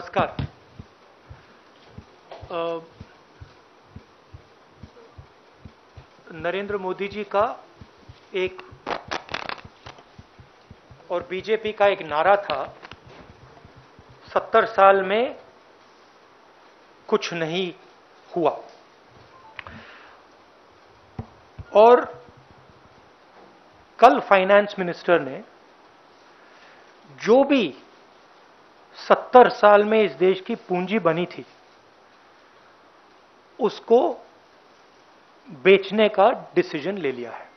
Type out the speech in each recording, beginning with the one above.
नमस्कार। नरेंद्र मोदी जी का एक और बीजेपी का एक नारा था, 70 साल में कुछ नहीं हुआ। और कल फाइनेंस मिनिस्टर ने जो भी 70 साल में इस देश की पूंजी बनी थी उसको बेचने का डिसीजन ले लिया है।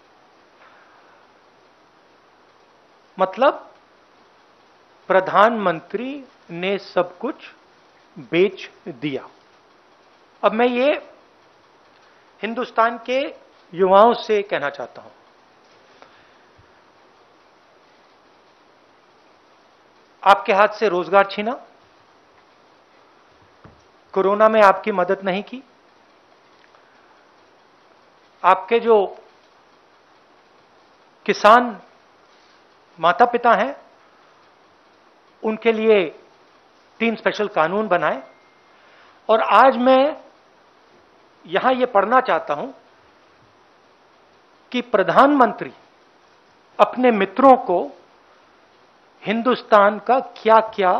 मतलब प्रधानमंत्री ने सब कुछ बेच दिया। अब मैं ये हिंदुस्तान के युवाओं से कहना चाहता हूं, आपके हाथ से रोजगार छीना, कोरोना में आपकी मदद नहीं की, आपके जो किसान माता पिता हैं उनके लिए 3 स्पेशल कानून बनाए। और आज मैं यहां यह पढ़ना चाहता हूं कि प्रधानमंत्री अपने मित्रों को हिंदुस्तान का क्या क्या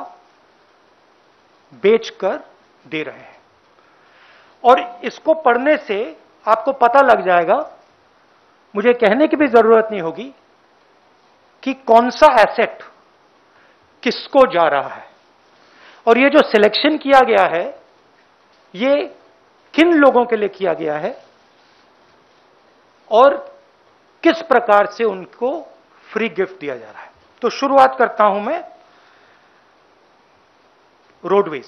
बेचकर दे रहे हैं। और इसको पढ़ने से आपको पता लग जाएगा, मुझे कहने की भी जरूरत नहीं होगी कि कौन सा एसेट किसको जा रहा है। और ये जो सिलेक्शन किया गया है ये किन लोगों के लिए किया गया है और किस प्रकार से उनको फ्री गिफ्ट दिया जा रहा है। तो शुरुआत करता हूं मैं रोडवेज।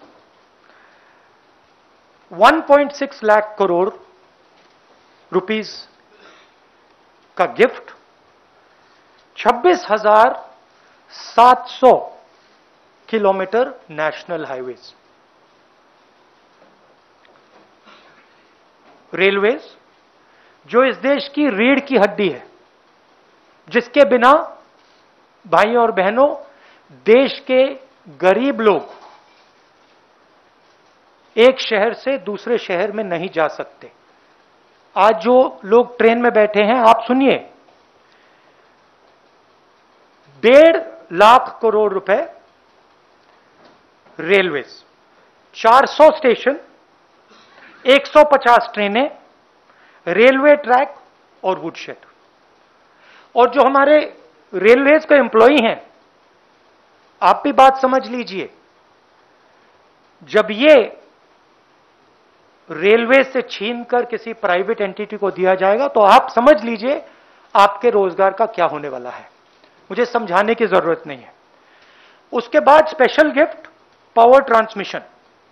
1.6 लाख करोड़ रुपीस का gift, 26,700 kilometre national highways. Railways जो इस देश की रीढ़ की हड्डी है, जिसके बिना भाइयों और बहनों देश के गरीब लोग एक शहर से दूसरे शहर में नहीं जा सकते। आज जो लोग ट्रेन में बैठे हैं, आप सुनिए, 1.5 लाख करोड़ रुपए रेलवेज, 400 स्टेशन, 150 ट्रेनें, रेलवे ट्रैक और वुडशेड। और जो हमारे रेलवेज के एम्प्लॉई हैं, आप भी बात समझ लीजिए, जब ये रेलवे से छीनकर किसी प्राइवेट एंटिटी को दिया जाएगा तो आप समझ लीजिए आपके रोजगार का क्या होने वाला है। मुझे समझाने की जरूरत नहीं है। उसके बाद special gift power transmission,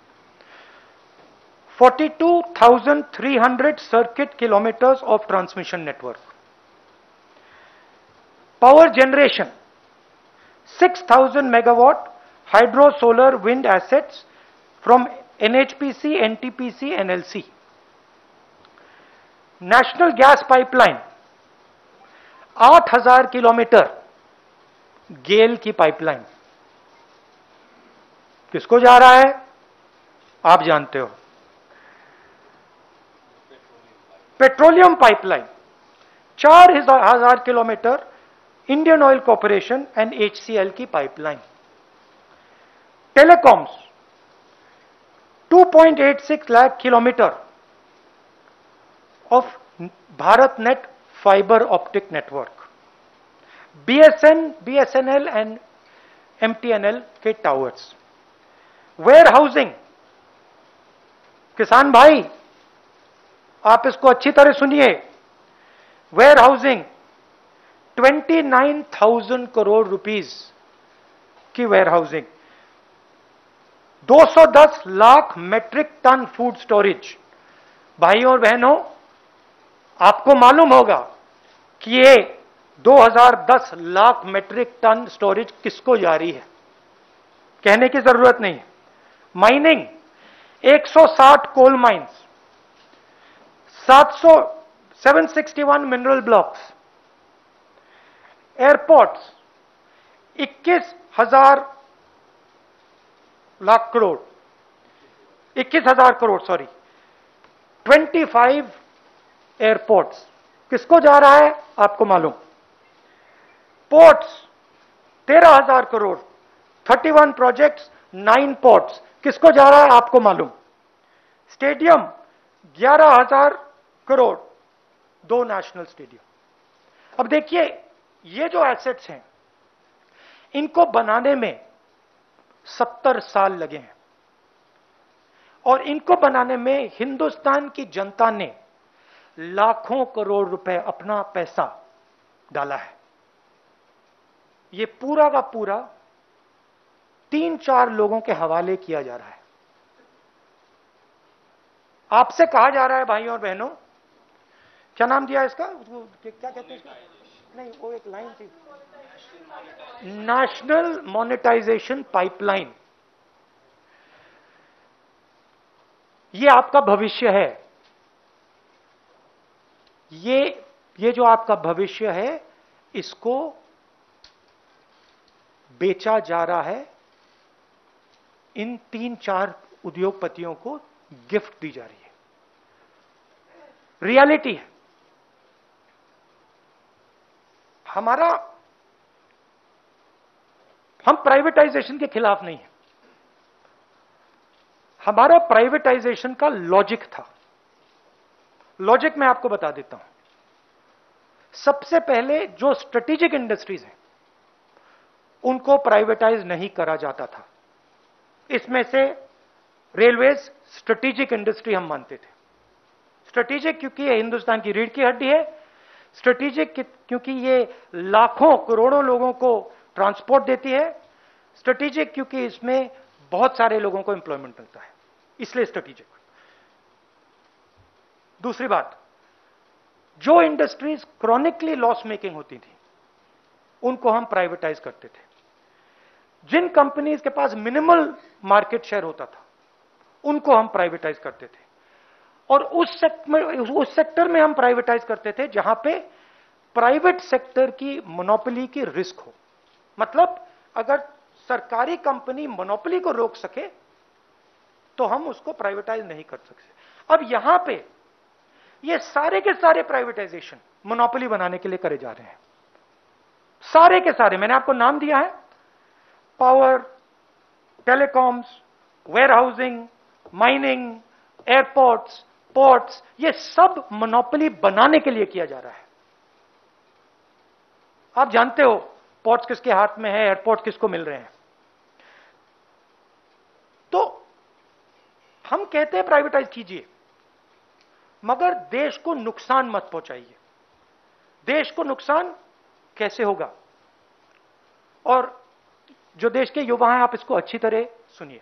42,300 circuit kilometres of transmission network. Power generation, 6,000 megawatt hydro solar wind assets from NHPC, NTPC, NLC. National gas pipeline, 8,000 kilometre GAIL की पाइपलाइन। किसको जा रहा है आप जानते हो, petroleum pipeline, 4,000 kilometre Indian Oil Corporation and HCL की pipeline. Telecoms, 2.86 lakh kilometre of Bharat net fibre optic network. BSNL and MTNL के टावर्स। वेयर हाउसिंग, किसान भाई आप इसको अच्छी तरह सुनिए, वेयर हाउसिंग 29,000 करोड़ रुपीस की warehousing. 210 lakh metric tonne food storage. भाइयों और बहनों, आपको मालूम होगा कि ये 2010 लाख मेट्रिक टन स्टोरेज किसको जारी है, कहने की जरूरत नहीं है। Mining, 160 coal mines, 761 mineral blocks. Airports, 21,000 lakh crore, 21,000 crore, sorry, 25 airports, किसको जा रहा है आपको मालूम? पोर्ट्स 13,000 करोड़, 31 प्रोजेक्ट्स, 9 पोर्ट्स, किसको जा रहा है आपको मालूम? Stadium 11,000 crore, 2 national stadium. अब देखिए, ये जो एसेट्स हैं इनको बनाने में 70 साल लगे हैं, और इनको बनाने में हिंदुस्तान की जनता ने लाखों करोड़ रुपए अपना पैसा डाला है। ये पूरा का पूरा 3-4 लोगों के हवाले किया जा रहा है। आपसे कहा जा रहा है भाइयों और बहनों, क्या नाम दिया इसका, क्या कहते हैं इसका? नहीं, वो एक लाइन थी, नेशनल मॉनेटाइजेशन पाइपलाइन। ये आपका भविष्य है। ये जो आपका भविष्य है, इसको बेचा जा रहा है, इन 3-4 उद्योगपतियों को गिफ्ट दी जा रही है। रियलिटी है। हम प्राइवेटाइजेशन के खिलाफ नहीं है। हमारा प्राइवेटाइजेशन का लॉजिक था। लॉजिक मैं आपको बता देता हूं। सबसे पहले जो स्ट्रेटेजिक इंडस्ट्रीज हैं उनको प्राइवेटाइज नहीं करा जाता था। इसमें से रेलवेज स्ट्रेटेजिक इंडस्ट्री हम मानते थे। स्ट्रेटेजिक क्योंकि ये हिंदुस्तान की रीढ़ की हड्डी है, स्ट्रेटेजिक क्योंकि ये लाखों करोड़ों लोगों को ट्रांसपोर्ट देती है, स्ट्रेटेजिक क्योंकि इसमें बहुत सारे लोगों को एम्प्लॉयमेंट मिलता है, इसलिए स्ट्रेटेजिक। दूसरी बात, जो इंडस्ट्रीज क्रॉनिकली लॉस मेकिंग होती थी उनको हम प्राइवेटाइज करते थे। जिन कंपनीज के पास मिनिमल मार्केट शेयर होता था उनको हम प्राइवेटाइज करते थे, और उस सेक्टर में हम प्राइवेटाइज करते थे जहां पे प्राइवेट सेक्टर की मोनोपोली की रिस्क हो। मतलब अगर सरकारी कंपनी मोनोपोली को रोक सके तो हम उसको प्राइवेटाइज नहीं कर सकते। अब यहां पे ये सारे के सारे प्राइवेटाइजेशन मोनोपोली बनाने के लिए करे जा रहे हैं। सारे के सारे, मैंने आपको नाम दिया है, power, telecoms, warehousing, mining, airports, ports, ये सब मोनोपोली बनाने के लिए किया जा रहा है। आप जानते हो पोर्ट्स किसके हाथ में है, एयरपोर्ट किसको मिल रहे हैं। तो हम कहते हैं प्राइवेटाइज कीजिए, मगर देश को नुकसान मत पहुंचाइए। देश को नुकसान कैसे होगा? और जो देश के युवा हैं, आप इसको अच्छी तरह सुनिए।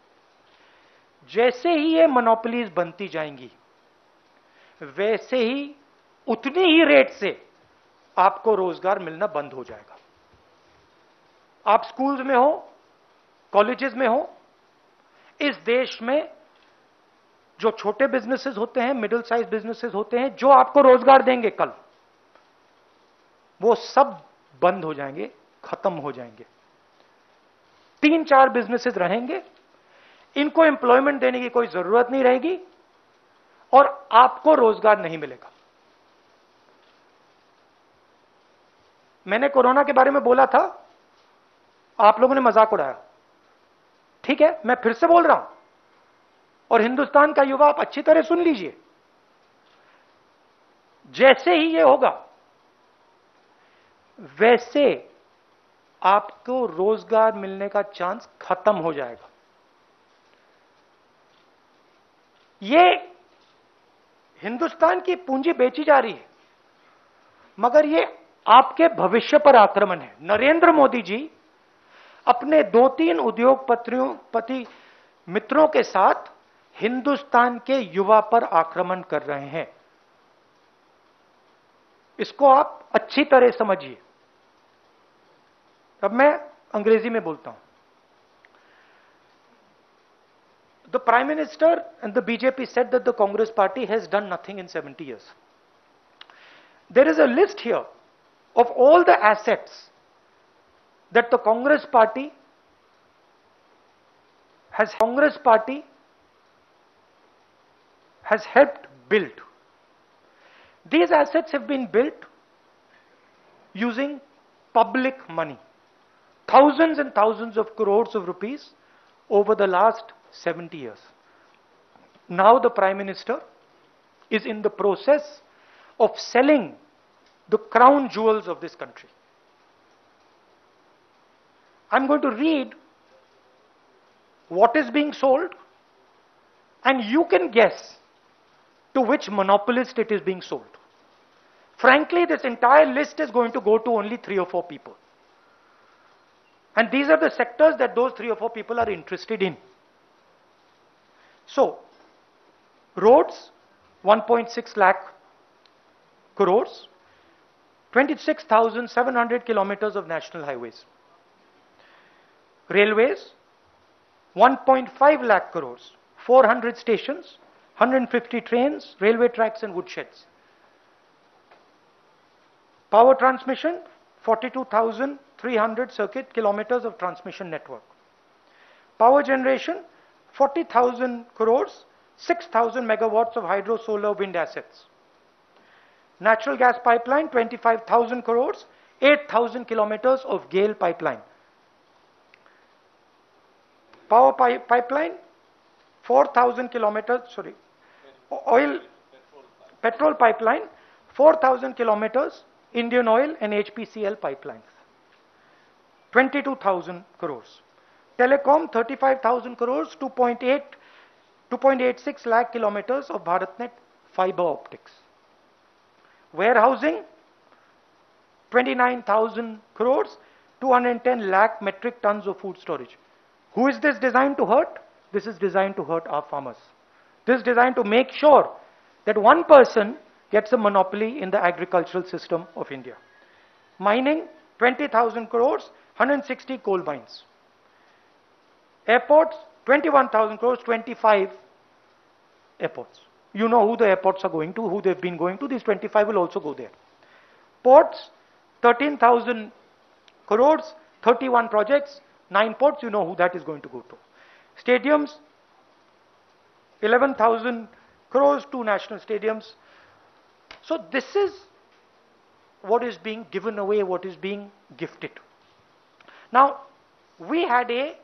जैसे ही ये मोनोपोलीज बनती जाएंगी, वैसे ही उतनी ही रेट से आपको रोजगार मिलना बंद हो जाएगा। आप स्कूल्स में हो, कॉलेजेस में हो, इस देश में जो छोटे बिजनेसेस होते हैं, मिडिल साइज बिजनेसेस होते हैं, जो आपको रोजगार देंगे कल, वो सब बंद हो जाएंगे, खत्म हो जाएंगे। 3-4 बिजनेसेस रहेंगे, इनको एम्प्लॉयमेंट देने की कोई जरूरत नहीं रहेगी और आपको रोजगार नहीं मिलेगा। मैंने कोरोना के बारे में बोला था, आप लोगों ने मजाक उड़ाया। ठीक है, मैं फिर से बोल रहा हूं, और हिंदुस्तान का युवा आप अच्छी तरह सुन लीजिए। जैसे ही ये होगा, वैसे आपको रोजगार मिलने का चांस खत्म हो जाएगा। ये हिंदुस्तान की पूंजी बेची जा रही है, मगर ये आपके भविष्य पर आक्रमण है। नरेंद्र मोदी जी अपने 2-3 उद्योगपति मित्रों के साथ हिंदुस्तान के युवा पर आक्रमण कर रहे हैं। इसको आप अच्छी तरह समझिए। अब मैं अंग्रेजी में बोलता हूं। The Prime Minister and the BJP said that the Congress party has done nothing in 70 years. There is a list here of all the assets that the Congress party has Congress party has helped build. These assets have been built using public money, thousands and thousands of crores of rupees over the last 70 years. Now the Prime Minister is in the process of selling the crown jewels of this country. I'm going to read what is being sold, and you can guess to which monopolist it is being sold. Frankly, this entire list is going to go to only 3 or 4 people. And these are the sectors that those 3 or 4 people are interested in. So, roads, 1.6 lakh crores, 26,700 kilometers of national highways. Railways, 1.5 lakh crores, 400 stations, 150 trains, railway tracks and woodsheds. Power transmission, 42,300 circuit kilometers of transmission network. Power generation, 40,000 crores, 6,000 megawatts of hydro, solar, wind assets. Natural gas pipeline, 25,000 crores, 8,000 kilometers of GAIL pipeline. Power pipeline, 4,000 kilometers, sorry, petrol pipeline, 4,000 kilometers, Indian Oil and HPCL pipelines. 22,000 crores. Telecom, 35,000 crores, 2.86 lakh kilometers of BharatNet fiber optics. Warehousing, 29,000 crores, 210 lakh metric tons of food storage. Who is this designed to hurt? This is designed to hurt our farmers. This is designed to make sure that one person gets a monopoly in the agricultural system of India. Mining, 20,000 crores, 160 coal mines. Airports, 21,000 crores, 25 airports. You know who the airports are going to, who they've been going to. These 25 will also go there. Ports, 13,000 crores, 31 projects, 9 ports. You know who that is going to go to. Stadiums, 11,000 crores, 2 national stadiums. So this is what is being given away, what is being gifted. Now, we had a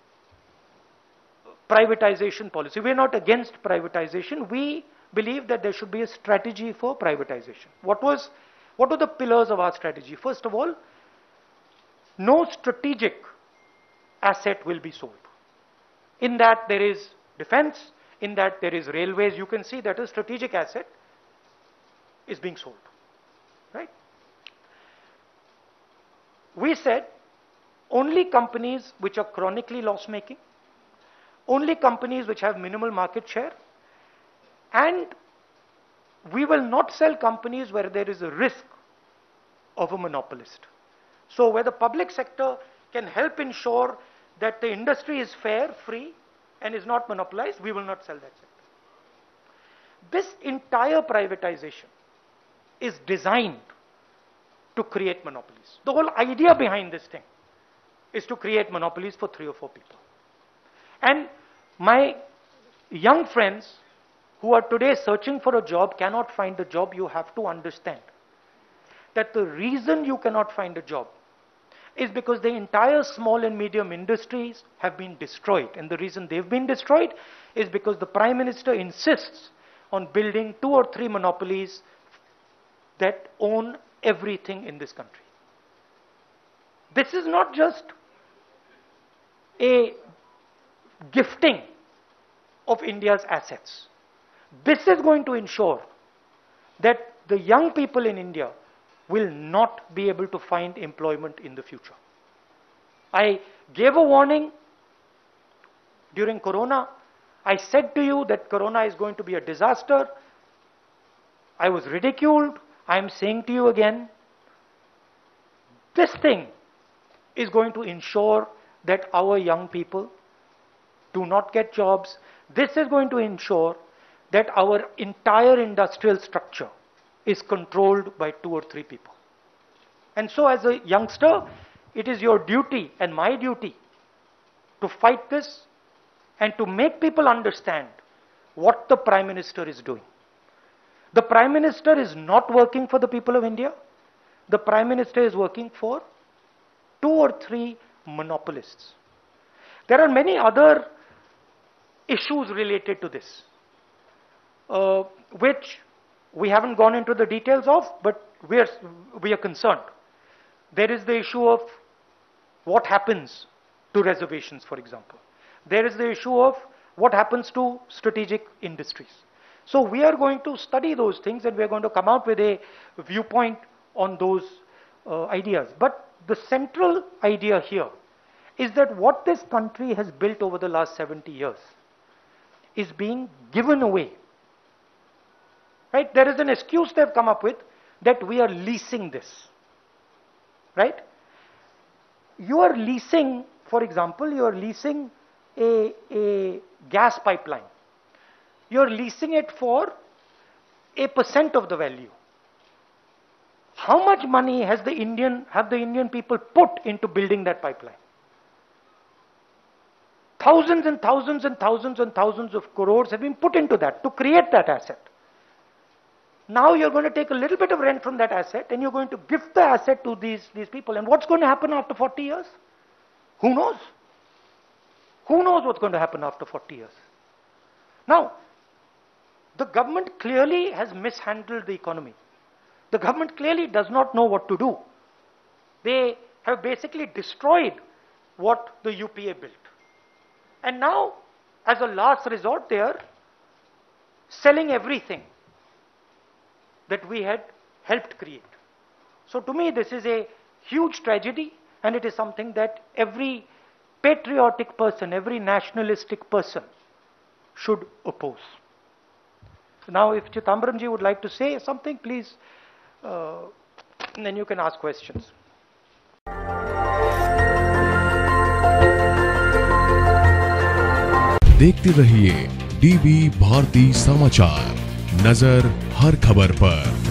privatization policy. We are not against privatization. We believe that there should be a strategy for privatization. What were the pillars of our strategy? First of all, no strategic asset will be sold. In that there is defense, in that there is railways. You can see that a strategic asset is being sold, right? We said only companies which are chronically loss-making, only companies which have minimal market share, and we will not sell companies where there is a risk of a monopolist. So where the public sector can help ensure that the industry is fair, free, and is not monopolized, we will not sell that sector. This entire privatization is designed to create monopolies. The whole idea behind this thing is to create monopolies for 3 or 4 people. And my young friends who are today searching for a job cannot find a job. You have to understand that the reason you cannot find a job is because the entire small and medium industries have been destroyed. And the reason they've been destroyed is because the Prime Minister insists on building 2 or 3 monopolies that own everything in this country. This is not just a gifting of India's assets. This is going to ensure that the young people in India will not be able to find employment in the future. I gave a warning during Corona. I said to you that Corona is going to be a disaster. I was ridiculed. I am saying to you again, this thing is going to ensure that our young people do not get jobs. This is going to ensure that our entire industrial structure is controlled by 2 or 3 people. And so as a youngster, it is your duty and my duty to fight this and to make people understand what the Prime Minister is doing. The Prime Minister is not working for the people of India. The Prime Minister is working for 2 or 3 monopolists. There are many other issues related to this, which we haven't gone into the details of, but we are concerned. There is the issue of what happens to reservations, for example. There is the issue of what happens to strategic industries. So we are going to study those things, and we are going to come out with a viewpoint on those ideas. But the central idea here is that what this country has built over the last 70 years is being given away. Right? There is an excuse they have come up with that we are leasing this. Right? You are leasing, for example, you are leasing a gas pipeline. You are leasing it for 1% of the value. How much money have the Indian people put into building that pipeline? Thousands and thousands and thousands and thousands of crores have been put into that to create that asset. Now you're going to take a little bit of rent from that asset and you're going to give the asset to these people. And what's going to happen after 40 years? Who knows? Who knows what's going to happen after 40 years? Now, the government clearly has mishandled the economy. The government clearly does not know what to do. They have basically destroyed what the UPA built. And now, as a last resort, they are selling everything that we had helped create. So to me, this is a huge tragedy, and it is something that every patriotic person, every nationalistic person should oppose. So now if Chidambaramji would like to say something, please, then you can ask questions. देखते रहिए dB Bharti समाचार, नजर हर खबर पर।